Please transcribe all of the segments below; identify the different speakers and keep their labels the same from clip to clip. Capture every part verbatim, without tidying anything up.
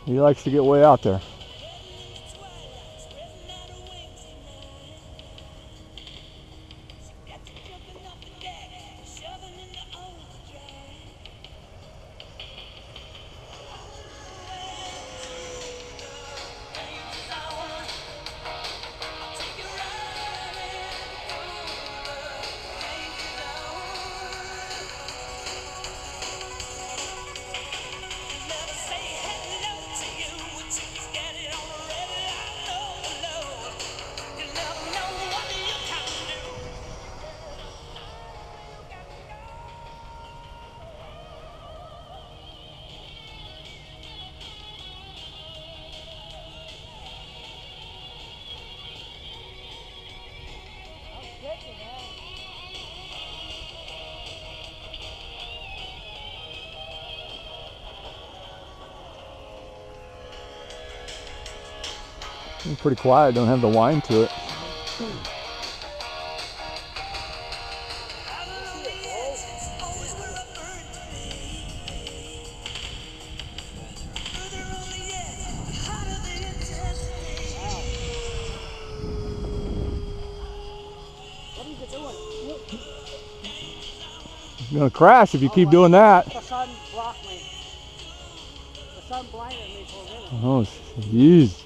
Speaker 1: He likes to get way out there. It's pretty quiet, don't have the whine to it. You're gonna crash if you keep doing that.
Speaker 2: The sun blocked me. The sun blinded me for a minute.
Speaker 1: Oh, jeez.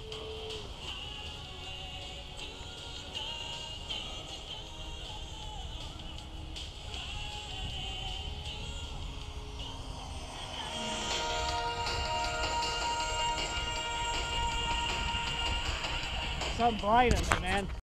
Speaker 2: The sun blinded me, man.